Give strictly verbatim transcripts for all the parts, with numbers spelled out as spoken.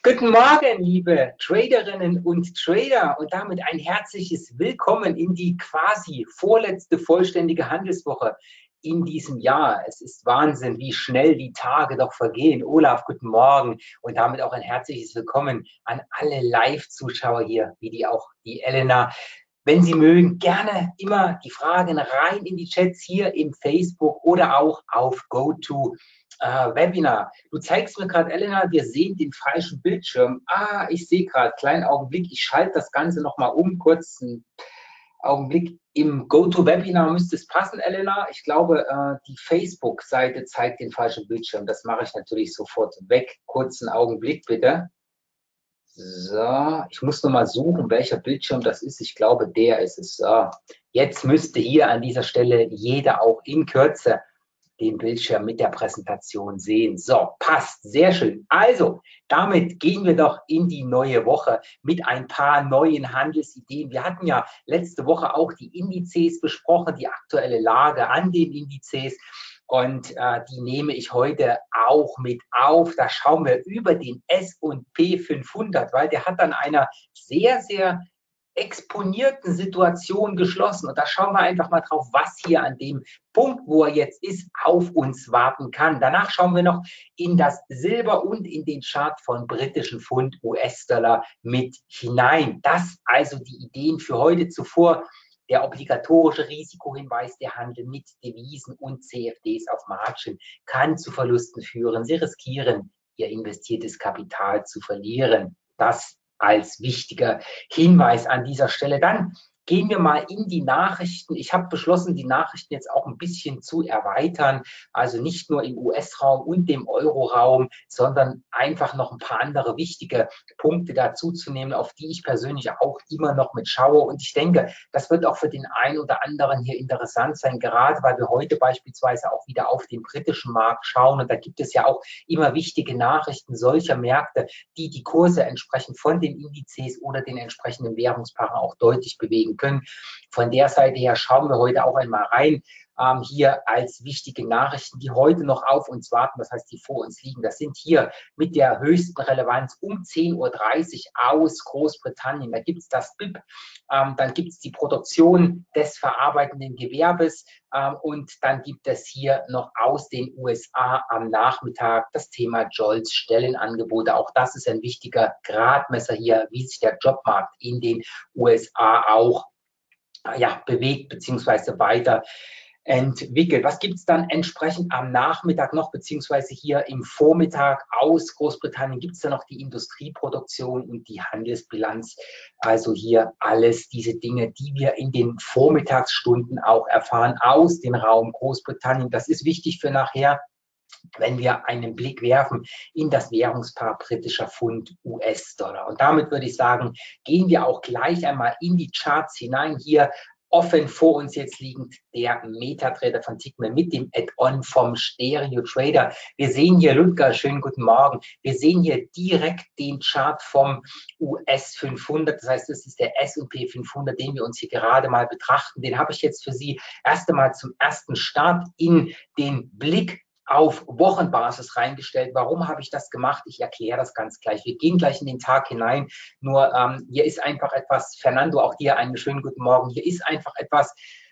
Guten Morgen, liebe Traderinnen und Trader, und damit ein herzliches Willkommen in die quasi vorletzte vollständige Handelswoche in diesem Jahr. Es ist Wahnsinn, wie schnell die Tage doch vergehen. Olaf, guten Morgen, und damit auch ein herzliches Willkommen an alle Live-Zuschauer hier, wie die auch die Elena. Wenn Sie mögen, gerne immer die Fragen rein in die Chats hier im Facebook oder auch auf GoTo. Uh, Webinar. Du zeigst mir gerade, Elena, wir sehen den falschen Bildschirm. Ah, ich sehe gerade, kleinen Augenblick, ich schalte das Ganze nochmal um, kurz einen Augenblick. Im GoToWebinar müsste es passen, Elena. Ich glaube, uh, die Facebook-Seite zeigt den falschen Bildschirm. Das mache ich natürlich sofort weg. Kurzen Augenblick, bitte. So, ich muss noch mal suchen, welcher Bildschirm das ist. Ich glaube, der ist es. So, jetzt müsste hier an dieser Stelle jeder auch in Kürze den Bildschirm mit der Präsentation sehen. So, passt, sehr schön. Also, damit gehen wir doch in die neue Woche mit ein paar neuen Handelsideen. Wir hatten ja letzte Woche auch die Indizes besprochen, die aktuelle Lage an den Indizes. Und äh, die nehme ich heute auch mit auf. Da schauen wir über den S und P fünfhundert, weil der hat an einer sehr, sehr exponierten Situation geschlossen. Und da schauen wir einfach mal drauf, was hier an dem Punkt, wo er jetzt ist, auf uns warten kann. Danach schauen wir noch in das Silber und in den Chart von britischen Pfund, U S-Dollar mit hinein. Das also die Ideen für heute. Zuvor der obligatorische Risikohinweis: Der Handel mit Devisen und C F Ds auf Margin kann zu Verlusten führen. Sie riskieren, Ihr investiertes Kapital zu verlieren. Das als wichtiger Hinweis an dieser Stelle. Dann gehen wir mal in die Nachrichten. Ich habe beschlossen, die Nachrichten jetzt auch ein bisschen zu erweitern. Also nicht nur im U S-Raum und dem Euro-Raum, sondern einfach noch ein paar andere wichtige Punkte dazu zu nehmen, auf die ich persönlich auch immer noch mit schaue. Und ich denke, das wird auch für den einen oder anderen hier interessant sein, gerade weil wir heute beispielsweise auch wieder auf den britischen Markt schauen. Und da gibt es ja auch immer wichtige Nachrichten solcher Märkte, die die Kurse entsprechend von den Indizes oder den entsprechenden Währungspaaren auch deutlich bewegen können. Von der Seite her schauen wir heute auch einmal rein, ähm, hier als wichtige Nachrichten, die heute noch auf uns warten, das heißt, die vor uns liegen. Das sind hier mit der höchsten Relevanz um zehn Uhr dreißig aus Großbritannien. Da gibt es das B I P, ähm, dann gibt es die Produktion des verarbeitenden Gewerbes ähm, und dann gibt es hier noch aus den U S A am Nachmittag das Thema Jolts Stellenangebote. Auch das ist ein wichtiger Gradmesser hier, wie sich der Jobmarkt in den U S A auch ja, bewegt bzw. weiter entwickelt. Was gibt es dann entsprechend am Nachmittag noch, beziehungsweise hier im Vormittag aus Großbritannien? Gibt es da noch die Industrieproduktion und die Handelsbilanz? Also hier alles diese Dinge, die wir in den Vormittagsstunden auch erfahren aus dem Raum Großbritannien. Das ist wichtig für nachher, wenn wir einen Blick werfen in das Währungspaar britischer Pfund U S-Dollar. Und damit würde ich sagen, gehen wir auch gleich einmal in die Charts hinein. Hier offen vor uns jetzt liegend der MetaTrader von Tickmill mit dem Add-on vom Stereo Trader. Wir sehen hier, Ludger, schönen guten Morgen. Wir sehen hier direkt den Chart vom U S fünfhundert. Das heißt, das ist der S und P fünfhundert, den wir uns hier gerade mal betrachten. Den habe ich jetzt für Sie erst einmal zum ersten Start in den Blick auf Wochenbasis reingestellt. Warum habe ich das gemacht? Ich erkläre das ganz gleich. Wir gehen gleich in den Tag hinein. Nur ähm, hier ist einfach etwas, Fernando, auch dir einen schönen guten Morgen. Hier ist einfach etwas,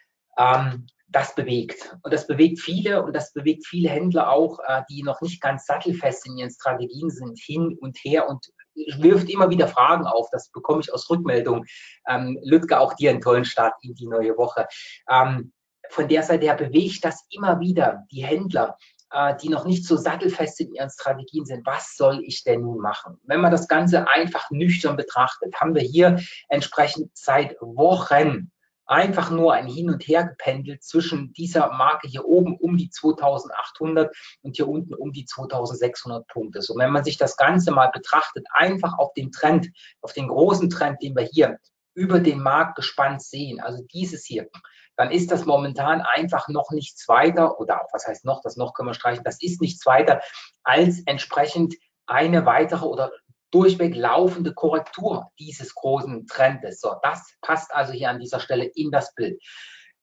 ähm, das bewegt. Und das bewegt viele und das bewegt viele Händler auch, äh, die noch nicht ganz sattelfest in ihren Strategien sind, hin und her und wirft immer wieder Fragen auf. Das bekomme ich aus Rückmeldung. Ähm, Lüdger, auch dir einen tollen Start in die neue Woche. Ähm, von der Seite her bewegt das immer wieder die Händler, die noch nicht so sattelfest in ihren Strategien sind. Was soll ich denn nun machen? Wenn man das Ganze einfach nüchtern betrachtet, haben wir hier entsprechend seit Wochen einfach nur ein Hin und Her gependelt zwischen dieser Marke hier oben um die zweitausendachthundert und hier unten um die zweitausendsechshundert Punkte. So, wenn man sich das Ganze mal betrachtet, einfach auf den Trend, auf den großen Trend, den wir hier über den Markt gespannt sehen, also dieses hier, dann ist das momentan einfach noch nichts weiter, oder auch, was heißt noch, das noch können wir streichen, das ist nichts weiter als entsprechend eine weitere oder durchweg laufende Korrektur dieses großen Trendes. So, das passt also hier an dieser Stelle in das Bild.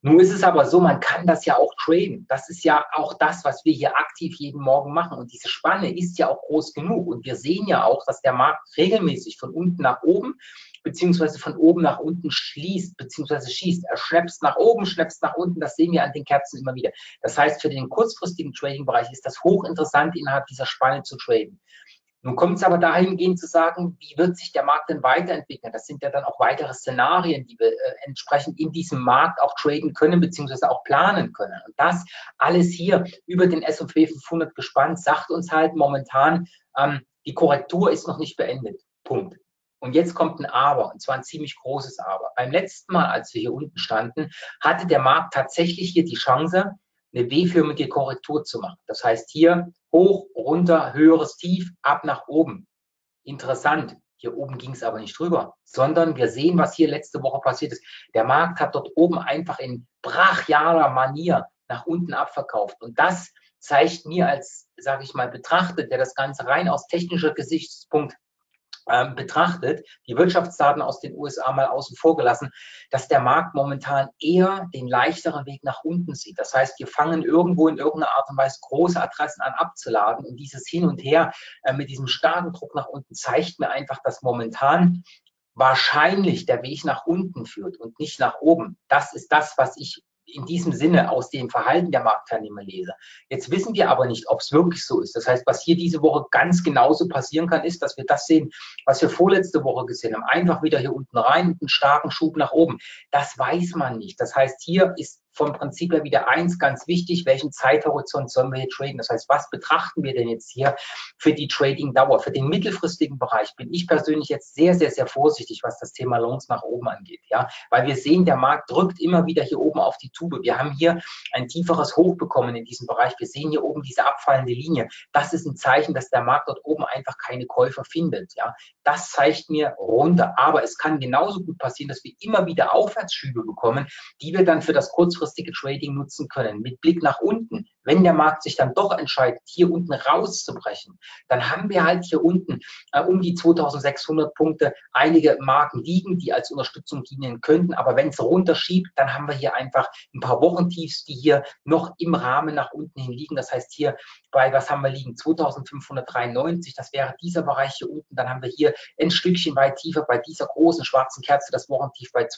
Nun ist es aber so, man kann das ja auch traden. Das ist ja auch das, was wir hier aktiv jeden Morgen machen. Und diese Spanne ist ja auch groß genug. Und wir sehen ja auch, dass der Markt regelmäßig von unten nach oben beziehungsweise von oben nach unten schließt, beziehungsweise schießt. Er schnappst nach oben, schnappst nach unten. Das sehen wir an den Kerzen immer wieder. Das heißt, für den kurzfristigen Trading-Bereich ist das hochinteressant, innerhalb dieser Spanne zu traden. Nun kommt es aber dahingehend zu sagen, wie wird sich der Markt denn weiterentwickeln? Das sind ja dann auch weitere Szenarien, die wir äh, entsprechend in diesem Markt auch traden können, beziehungsweise auch planen können. Und das alles hier über den S und P fünfhundert gespannt, sagt uns halt momentan, ähm, die Korrektur ist noch nicht beendet. Punkt. Und jetzt kommt ein Aber, und zwar ein ziemlich großes Aber. Beim letzten Mal, als wir hier unten standen, hatte der Markt tatsächlich hier die Chance, eine W-förmige Korrektur zu machen. Das heißt hier hoch, runter, höheres Tief, ab nach oben. Interessant. Hier oben ging es aber nicht drüber, sondern wir sehen, was hier letzte Woche passiert ist. Der Markt hat dort oben einfach in brachialer Manier nach unten abverkauft. Und das zeigt mir als, sage ich mal, Betrachter, der das Ganze rein aus technischer Gesichtspunkt Ähm, betrachtet, die Wirtschaftsdaten aus den U S A mal außen vor gelassen, dass der Markt momentan eher den leichteren Weg nach unten sieht. Das heißt, wir fangen irgendwo in irgendeiner Art und Weise große Adressen an abzuladen und dieses Hin und Her äh, mit diesem starken Druck nach unten zeigt mir einfach, dass momentan wahrscheinlich der Weg nach unten führt und nicht nach oben. Das ist das, was ich in diesem Sinne aus dem Verhalten der Marktteilnehmer lese. Jetzt wissen wir aber nicht, ob es wirklich so ist. Das heißt, was hier diese Woche ganz genauso passieren kann, ist, dass wir das sehen, was wir vorletzte Woche gesehen haben. Einfach wieder hier unten rein und einen starken Schub nach oben. Das weiß man nicht. Das heißt, hier ist vom Prinzip her wieder eins ganz wichtig, welchen Zeithorizont sollen wir hier traden? Das heißt, was betrachten wir denn jetzt hier für die Trading-Dauer? Für den mittelfristigen Bereich bin ich persönlich jetzt sehr, sehr, sehr vorsichtig, was das Thema Longs nach oben angeht, ja, weil wir sehen, der Markt drückt immer wieder hier oben auf die Tube. Wir haben hier ein tieferes Hoch bekommen in diesem Bereich. Wir sehen hier oben diese abfallende Linie. Das ist ein Zeichen, dass der Markt dort oben einfach keine Käufer findet, ja. Das zeigt mir runter. Aber es kann genauso gut passieren, dass wir immer wieder Aufwärtsschübe bekommen, die wir dann für das kurzfristige Trading nutzen können. Mit Blick nach unten, wenn der Markt sich dann doch entscheidet, hier unten rauszubrechen, dann haben wir halt hier unten äh, um die zweitausendsechshundert Punkte einige Marken liegen, die als Unterstützung dienen könnten. Aber wenn es runterschiebt, dann haben wir hier einfach ein paar Wochentiefs, die hier noch im Rahmen nach unten hin liegen. Das heißt hier bei, was haben wir liegen? zweitausendfünfhundertdreiundneunzig, das wäre dieser Bereich hier unten. Dann haben wir hier ein Stückchen weit tiefer bei dieser großen schwarzen Kerze, das Wochentief bei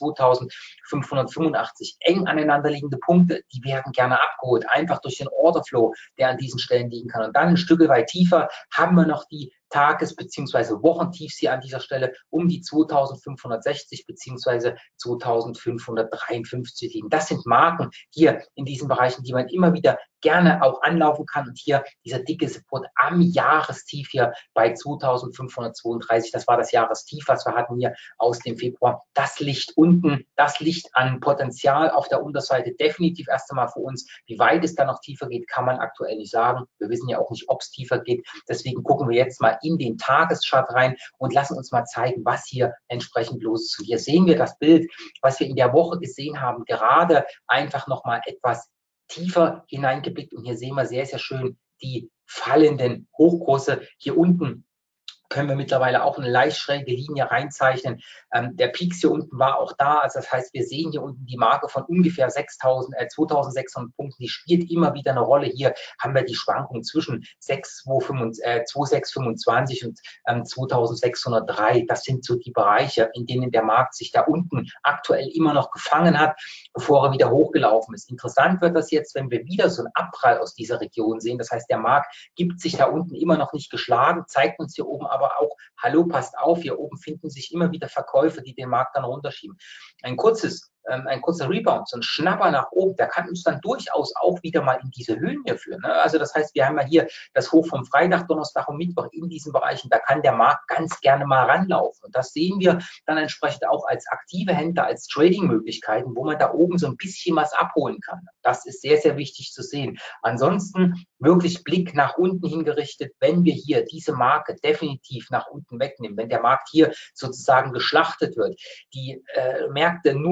zweitausendfünfhundertfünfundachtzig. Eng aneinander liegende Punkte, die werden gerne abgeholt, einfach durch den Orderflow, der an diesen Stellen liegen kann. Und dann ein Stück weit tiefer haben wir noch die Tages- bzw. Wochentiefs hier an dieser Stelle um die zweitausendfünfhundertsechzig bzw. zweitausendfünfhundertdreiundfünfzig liegen. Das sind Marken hier in diesen Bereichen, die man immer wieder gerne auch anlaufen kann. Und hier dieser dicke Support am Jahrestief hier bei zweitausendfünfhundertzweiunddreißig. Das war das Jahrestief, was wir hatten hier aus dem Februar. Das Licht unten, das Licht an Potenzial auf der Unterseite definitiv erst einmal für uns. Wie weit es dann noch tiefer geht, kann man aktuell nicht sagen. Wir wissen ja auch nicht, ob es tiefer geht. Deswegen gucken wir jetzt mal in den Tageschart rein und lassen uns mal zeigen, was hier entsprechend los ist. Und hier sehen wir das Bild, was wir in der Woche gesehen haben, gerade einfach nochmal etwas tiefer hineingeblickt. Und hier sehen wir sehr, sehr schön die fallenden Hochkurse. Hier unten können wir mittlerweile auch eine leicht schräge Linie reinzeichnen. Ähm, der Peaks hier unten war auch da. Also das heißt, wir sehen hier unten die Marke von ungefähr sechstausend, äh, zweitausendsechshundert Punkten. Die spielt immer wieder eine Rolle. Hier haben wir die Schwankung zwischen zweitausendsechshundertfünfundzwanzig und ähm, zweitausendsechshundertdrei. Das sind so die Bereiche, in denen der Markt sich da unten aktuell immer noch gefangen hat, bevor er wieder hochgelaufen ist. Interessant wird das jetzt, wenn wir wieder so einen Abprall aus dieser Region sehen. Das heißt, der Markt gibt sich da unten immer noch nicht geschlagen, zeigt uns hier oben aber auch, hallo, passt auf, hier oben finden sich immer wieder Verkäufe, die den Markt dann runterschieben. Ein kurzes, ähm, ein kurzer Rebound, so ein Schnapper nach oben, der kann uns dann durchaus auch wieder mal in diese Höhen hier führen. Ne? Also das heißt, wir haben ja hier das Hoch vom Freitag, Donnerstag und Mittwoch in diesen Bereichen, da kann der Markt ganz gerne mal ranlaufen. Und das sehen wir dann entsprechend auch als aktive Händler, als Trading-Möglichkeiten, wo man da oben so ein bisschen was abholen kann. Das ist sehr, sehr wichtig zu sehen. Ansonsten wirklich Blick nach unten hingerichtet, wenn wir hier diese Marke definitiv nach unten wegnehmen, wenn der Markt hier sozusagen geschlachtet wird, die äh, Märkte nur noch die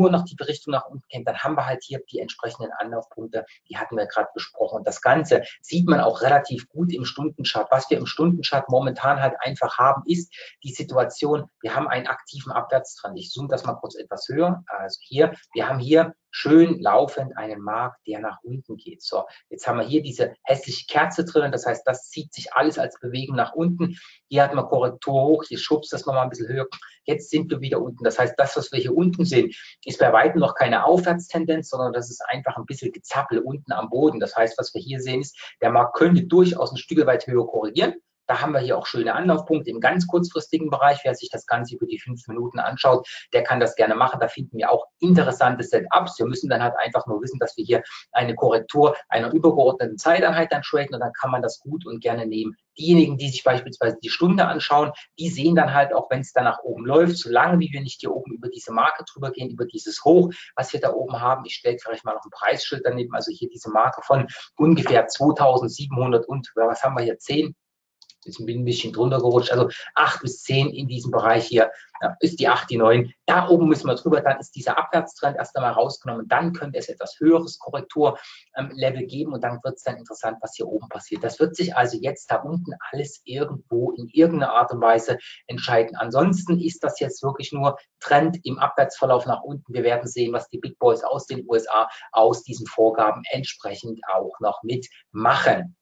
positive Richtung nach unten geht, dann haben wir halt hier die entsprechenden Anlaufpunkte, die hatten wir gerade besprochen. Und das Ganze sieht man auch relativ gut im Stundenchart. Was wir im Stundenchart momentan halt einfach haben, ist die Situation, wir haben einen aktiven Abwärtstrend. Ich zoome das mal kurz etwas höher. Also hier, wir haben hier schön laufend einen Markt, der nach unten geht. So, jetzt haben wir hier diese hässliche Kerze drin. Das heißt, das zieht sich alles als Bewegung nach unten. Hier hatten wir Korrektur hoch, hier schubst das nochmal ein bisschen höher. Jetzt sind wir wieder unten. Das heißt, das, was wir hier unten sehen, ist bei weitem noch keine Aufwärtstendenz, sondern das ist einfach ein bisschen Gezappel unten am Boden. Das heißt, was wir hier sehen, ist, der Markt könnte durchaus ein Stück weit höher korrigieren. Da haben wir hier auch schöne Anlaufpunkte im ganz kurzfristigen Bereich. Wer sich das Ganze über die fünf Minuten anschaut, der kann das gerne machen. Da finden wir auch interessante Setups. Wir müssen dann halt einfach nur wissen, dass wir hier eine Korrektur einer übergeordneten Zeiteinheit dann traden und dann kann man das gut und gerne nehmen. Diejenigen, die sich beispielsweise die Stunde anschauen, die sehen dann halt auch, wenn es dann nach oben läuft, solange wie wir nicht hier oben über diese Marke drüber gehen, über dieses Hoch, was wir da oben haben. Ich stelle vielleicht mal noch ein Preisschild daneben, also hier diese Marke von ungefähr zweitausendsiebenhundert und was haben wir hier, zehn? Jetzt bin ein bisschen drunter gerutscht, also acht bis zehn in diesem Bereich hier, ja, ist die acht, die neun. Da oben müssen wir drüber, dann ist dieser Abwärtstrend erst einmal rausgenommen. Dann könnte es etwas höheres Korrekturlevel geben und dann wird es dann interessant, was hier oben passiert. Das wird sich also jetzt da unten alles irgendwo in irgendeiner Art und Weise entscheiden. Ansonsten ist das jetzt wirklich nur Trend im Abwärtsverlauf nach unten. Wir werden sehen, was die Big Boys aus den U S A aus diesen Vorgaben entsprechend auch noch mitmachen.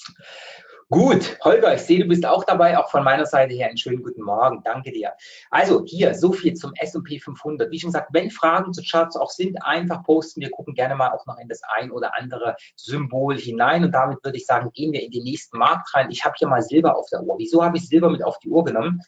Gut, Holger, ich sehe, du bist auch dabei, auch von meiner Seite her einen schönen guten Morgen, danke dir. Also hier, so viel zum S und P fünfhundert. Wie schon gesagt, wenn Fragen zu Charts auch sind, einfach posten, wir gucken gerne mal auch noch in das ein oder andere Symbol hinein und damit würde ich sagen, gehen wir in den nächsten Markt rein. Ich habe hier mal Silber auf der Uhr. Wieso habe ich Silber mit auf die Uhr genommen?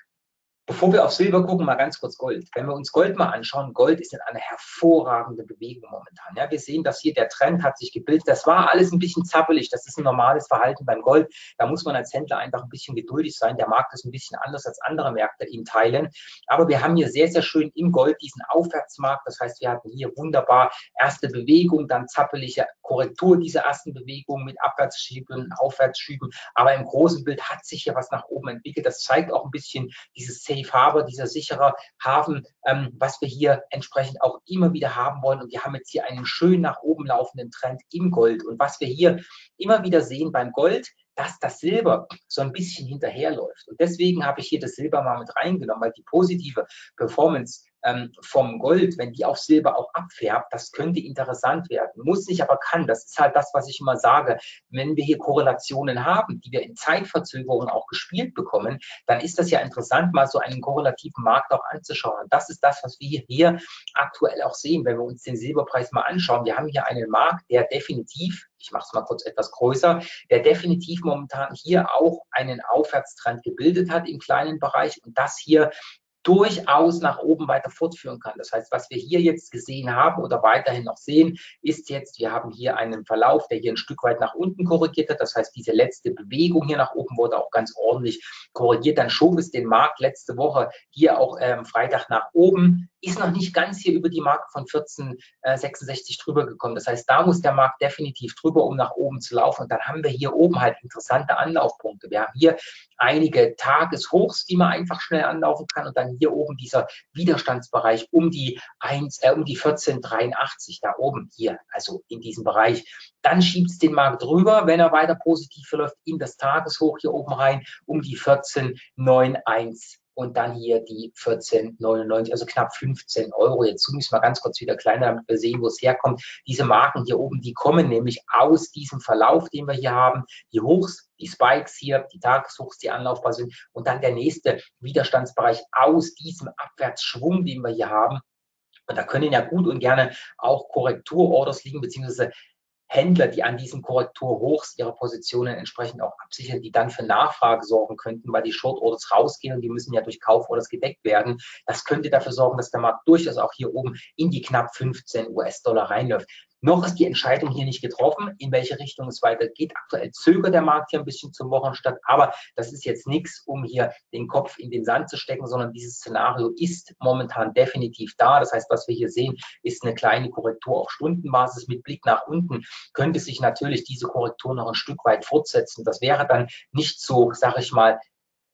Bevor wir auf Silber gucken, mal ganz kurz Gold. Wenn wir uns Gold mal anschauen, Gold ist in einer hervorragenden Bewegung momentan. Ja, wir sehen, dass hier der Trend hat sich gebildet. Das war alles ein bisschen zappelig. Das ist ein normales Verhalten beim Gold. Da muss man als Händler einfach ein bisschen geduldig sein. Der Markt ist ein bisschen anders als andere Märkte in Teilen. Aber wir haben hier sehr, sehr schön im Gold diesen Aufwärtsmarkt. Das heißt, wir hatten hier wunderbar erste Bewegung, dann zappelige Korrektur dieser ersten Bewegung mit Abwärtsschüben, Aufwärtsschüben. Aber im großen Bild hat sich hier was nach oben entwickelt. Das zeigt auch ein bisschen dieses Safe Harbor, dieser sichere Hafen, ähm, was wir hier entsprechend auch immer wieder haben wollen. Und wir haben jetzt hier einen schön nach oben laufenden Trend im Gold. Und was wir hier immer wieder sehen beim Gold, dass das Silber so ein bisschen hinterherläuft. Und deswegen habe ich hier das Silber mal mit reingenommen, weil die positive Performance ähm, vom Gold, wenn die auf Silber auch abfärbt, das könnte interessant werden. Muss nicht, aber kann. Das ist halt das, was ich immer sage. Wenn wir hier Korrelationen haben, die wir in Zeitverzögerungen auch gespielt bekommen, dann ist das ja interessant, mal so einen korrelativen Markt auch anzuschauen. Und das ist das, was wir hier aktuell auch sehen, wenn wir uns den Silberpreis mal anschauen. Wir haben hier einen Markt, der definitiv, ich mache es mal kurz etwas größer, der definitiv momentan hier auch einen Aufwärtstrend gebildet hat im kleinen Bereich und das hier durchaus nach oben weiter fortführen kann. Das heißt, was wir hier jetzt gesehen haben oder weiterhin noch sehen, ist jetzt, wir haben hier einen Verlauf, der hier ein Stück weit nach unten korrigiert hat. Das heißt, diese letzte Bewegung hier nach oben wurde auch ganz ordentlich korrigiert. Dann schob es den Markt letzte Woche hier auch ähm, Freitag nach oben, ist noch nicht ganz hier über die Marke von vierzehn sechsundsechzig drüber gekommen. Das heißt, da muss der Markt definitiv drüber, um nach oben zu laufen. Und dann haben wir hier oben halt interessante Anlaufpunkte. Wir haben hier einige Tageshochs, die man einfach schnell anlaufen kann und dann hier oben dieser Widerstandsbereich um die eins, äh, um die vierzehn dreiundachtzig da oben hier, also in diesem Bereich. Dann schiebt es den Markt rüber, wenn er weiter positiv verläuft, in das Tageshoch hier oben rein um die vierzehn einundneunzig. Und dann hier die vierzehn neunundneunzig, also knapp fünfzehn Euro. Jetzt zoome ich es mal ganz kurz wieder kleiner, damit wir sehen, wo es herkommt. Diese Marken hier oben, die kommen nämlich aus diesem Verlauf, den wir hier haben. Die Hochs, die Spikes hier, die Tageshochs, die anlaufbar sind. Und dann der nächste Widerstandsbereich aus diesem Abwärtsschwung, den wir hier haben. Und da können ja gut und gerne auch Korrekturorders liegen, beziehungsweise Händler, die an diesen Korrekturhochs ihre Positionen entsprechend auch absichern, die dann für Nachfrage sorgen könnten, weil die Short-Orders rausgehen und die müssen ja durch Kauforders gedeckt werden. Das könnte dafür sorgen, dass der Markt durchaus auch hier oben in die knapp fünfzehn US-Dollar reinläuft. Noch ist die Entscheidung hier nicht getroffen, in welche Richtung es weitergeht. Aktuell zögert der Markt hier ein bisschen zum Wochenstart, aber das ist jetzt nichts, um hier den Kopf in den Sand zu stecken, sondern dieses Szenario ist momentan definitiv da. Das heißt, was wir hier sehen, ist eine kleine Korrektur auf Stundenbasis mit Blick nach unten. Könnte sich natürlich diese Korrektur noch ein Stück weit fortsetzen. Das wäre dann nicht so, sage ich mal,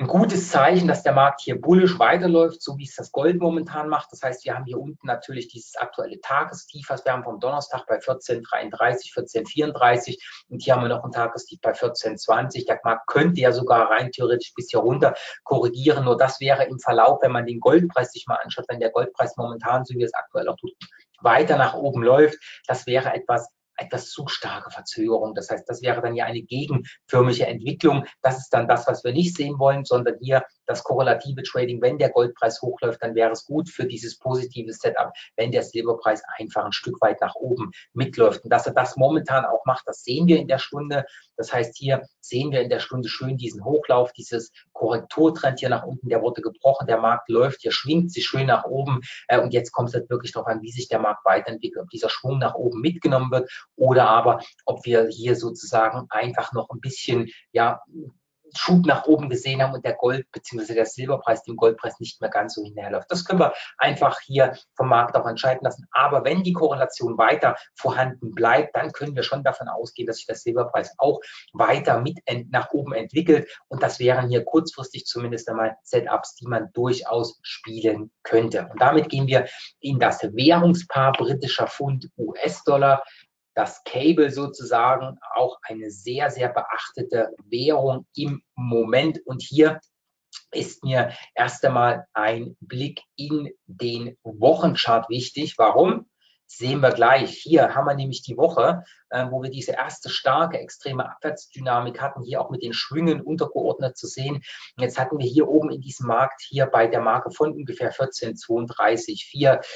ein gutes Zeichen, dass der Markt hier bullisch weiterläuft, so wie es das Gold momentan macht. Das heißt, wir haben hier unten natürlich dieses aktuelle Tagestief, was wir haben vom Donnerstag bei vierzehn dreiunddreißig, vierzehn vierunddreißig und hier haben wir noch ein Tagestief bei vierzehn zwanzig. Der Markt könnte ja sogar rein theoretisch bis hier runter korrigieren, nur das wäre im Verlauf, wenn man den Goldpreis sich mal anschaut, wenn der Goldpreis momentan, so wie es aktuell auch tut, weiter nach oben läuft, das wäre etwas etwas zu starke Verzögerung. Das heißt, das wäre dann ja eine gegenförmige Entwicklung. Das ist dann das, was wir nicht sehen wollen, sondern hier das korrelative Trading. Wenn der Goldpreis hochläuft, dann wäre es gut für dieses positive Setup, wenn der Silberpreis einfach ein Stück weit nach oben mitläuft. Und dass er das momentan auch macht, das sehen wir in der Stunde. Das heißt, hier sehen wir in der Stunde schön diesen Hochlauf, dieses Korrekturtrend hier nach unten, der wurde gebrochen, der Markt läuft, hier schwingt sich schön nach oben. Und jetzt kommt es halt wirklich darauf an, wie sich der Markt weiterentwickelt, ob dieser Schwung nach oben mitgenommen wird oder aber, ob wir hier sozusagen einfach noch ein bisschen, ja, Schub nach oben gesehen haben und der Gold- bzw. der Silberpreis dem Goldpreis nicht mehr ganz so hinterherläuft. Das können wir einfach hier vom Markt auch entscheiden lassen. Aber wenn die Korrelation weiter vorhanden bleibt, dann können wir schon davon ausgehen, dass sich der Silberpreis auch weiter mit nach oben entwickelt. Und das wären hier kurzfristig zumindest einmal Setups, die man durchaus spielen könnte. Und damit gehen wir in das Währungspaar britischer Pfund U S-Dollar. Das Cable sozusagen auch eine sehr, sehr beachtete Währung im Moment. Und hier ist mir erst einmal ein Blick in den Wochenchart wichtig. Warum? Sehen wir gleich. Hier haben wir nämlich die Woche, äh, wo wir diese erste starke, extreme Abwärtsdynamik hatten, hier auch mit den Schwüngen untergeordnet zu sehen. Und jetzt hatten wir hier oben in diesem Markt, hier bei der Marke von ungefähr vierzehn zweiunddreißig Komma vier,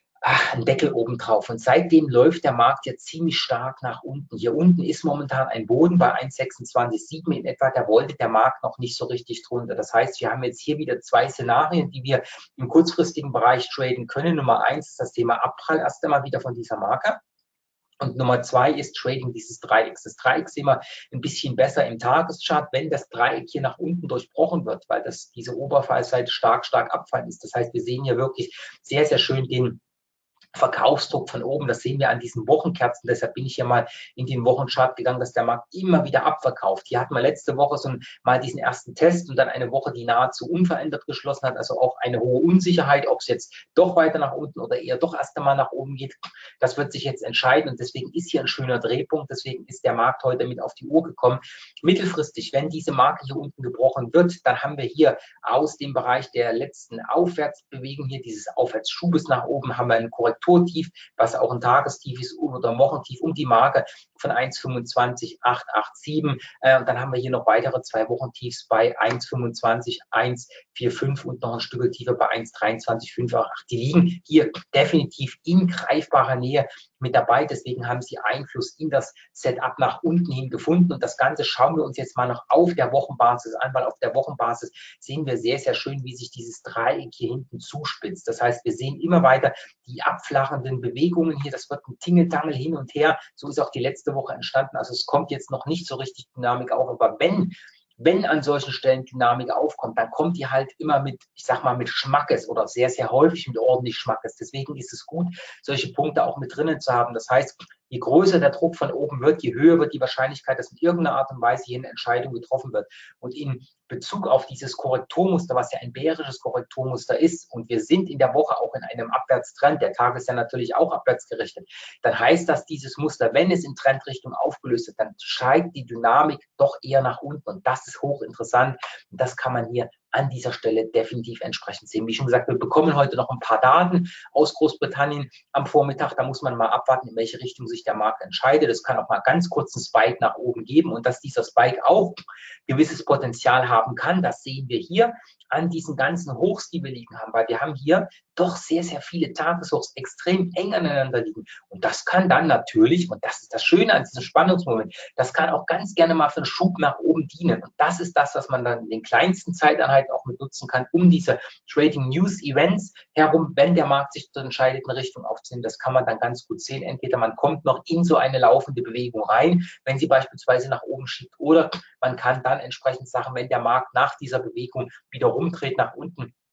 ein Deckel oben drauf. Und seitdem läuft der Markt jetzt ziemlich stark nach unten. Hier unten ist momentan ein Boden bei eins Komma sechsundzwanzig sieben in etwa. Da wollte der Markt noch nicht so richtig drunter. Das heißt, wir haben jetzt hier wieder zwei Szenarien, die wir im kurzfristigen Bereich traden können. Nummer eins ist das Thema Abprall erst einmal wieder von dieser Marke. Und Nummer zwei ist Trading dieses Dreiecks. Das Dreieck sehen wir ein bisschen besser im Tageschart, wenn das Dreieck hier nach unten durchbrochen wird, weil das diese Oberfallseite stark, stark abfallen ist. Das heißt, wir sehen hier wirklich sehr, sehr schön den Verkaufsdruck von oben, das sehen wir an diesen Wochenkerzen, deshalb bin ich hier mal in den Wochenchart gegangen, dass der Markt immer wieder abverkauft. Hier hatten wir letzte Woche so mal diesen ersten Test und dann eine Woche, die nahezu unverändert geschlossen hat, also auch eine hohe Unsicherheit, ob es jetzt doch weiter nach unten oder eher doch erst einmal nach oben geht. Das wird sich jetzt entscheiden und deswegen ist hier ein schöner Drehpunkt, deswegen ist der Markt heute mit auf die Uhr gekommen. Mittelfristig, wenn diese Marke hier unten gebrochen wird, dann haben wir hier aus dem Bereich der letzten Aufwärtsbewegung, hier dieses Aufwärtsschubes nach oben, haben wir einen Korrektur Tief, was auch ein Tagestief ist oder ein Wochentief um die Marke von eins Komma fünfundzwanzig acht acht sieben. Äh, und dann haben wir hier noch weitere zwei Wochentiefs bei eins Komma fünfundzwanzig eins vier fünf und noch ein Stück tiefer bei eins Komma dreiundzwanzig fünf acht. Die liegen hier definitiv in greifbarer Nähe mit dabei. Deswegen haben sie Einfluss in das Setup nach unten hin gefunden. Und das Ganze schauen wir uns jetzt mal noch auf der Wochenbasis an, weil auf der Wochenbasis sehen wir sehr, sehr schön, wie sich dieses Dreieck hier hinten zuspitzt. Das heißt, wir sehen immer weiter die abflachenden Bewegungen hier. Das wird ein Tingeltangel hin und her. So ist auch die letzte Woche entstanden. Also es kommt jetzt noch nicht so richtig Dynamik auf. Aber wenn Wenn an solchen Stellen Dynamik aufkommt, dann kommt die halt immer mit, ich sag mal, mit Schmackes oder sehr, sehr häufig mit ordentlich Schmackes. Deswegen ist es gut, solche Punkte auch mit drinnen zu haben. Das heißt, je größer der Druck von oben wird, je höher wird die Wahrscheinlichkeit, dass in irgendeiner Art und Weise hier eine Entscheidung getroffen wird. Und in Bezug auf dieses Korrekturmuster, was ja ein bärisches Korrekturmuster ist, und wir sind in der Woche auch in einem Abwärtstrend, der Tag ist ja natürlich auch abwärts gerichtet, dann heißt das, dieses Muster, wenn es in Trendrichtung aufgelöst wird, dann steigt die Dynamik doch eher nach unten. Und das ist hochinteressant. Und das kann man hier an dieser Stelle definitiv entsprechend sehen. Wie schon gesagt, wir bekommen heute noch ein paar Daten aus Großbritannien am Vormittag. Da muss man mal abwarten, in welche Richtung sich der Markt entscheidet. Es kann auch mal ganz kurz einen Spike nach oben geben und dass dieser Spike auch gewisses Potenzial haben kann, das sehen wir hier an diesen ganzen Hochs, die wir liegen haben, weil wir haben hier doch sehr, sehr viele Tageshochs extrem eng aneinander liegen. Und das kann dann natürlich, und das ist das Schöne an diesem Spannungsmoment, das kann auch ganz gerne mal für einen Schub nach oben dienen. Und das ist das, was man dann in den kleinsten Zeiteinheiten auch mit nutzen kann, um diese Trading News Events herum, wenn der Markt sich entscheidet, eine Richtung aufzunehmen. Das kann man dann ganz gut sehen. Entweder man kommt noch in so eine laufende Bewegung rein, wenn sie beispielsweise nach oben schiebt, oder man kann dann entsprechend sagen, wenn der Markt nach dieser Bewegung wieder rumdreht nach unten,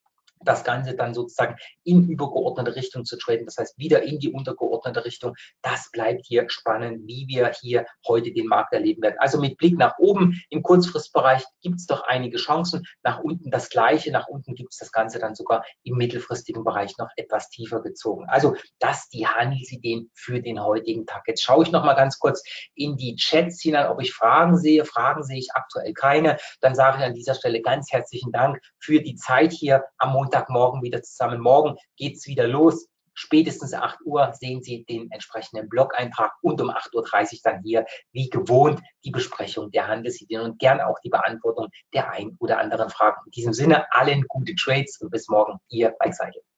das Ganze dann sozusagen in übergeordnete Richtung zu traden, das heißt wieder in die untergeordnete Richtung. Das bleibt hier spannend, wie wir hier heute den Markt erleben werden. Also mit Blick nach oben im Kurzfristbereich gibt es doch einige Chancen, nach unten das Gleiche, nach unten gibt es das Ganze dann sogar im mittelfristigen Bereich noch etwas tiefer gezogen. Also das die Handelsideen für den heutigen Tag. Jetzt schaue ich noch mal ganz kurz in die Chats hinein, ob ich Fragen sehe. Fragen sehe ich aktuell keine. Dann sage ich an dieser Stelle ganz herzlichen Dank für die Zeit hier am Montag. Montagmorgen wieder zusammen. Morgen geht es wieder los. Spätestens acht Uhr sehen Sie den entsprechenden Blog-Eintrag und um acht Uhr dreißig dann hier, wie gewohnt, die Besprechung der Handelsideen und gern auch die Beantwortung der ein oder anderen Fragen. In diesem Sinne, allen gute Trades und bis morgen, Ihr Mike Seidel.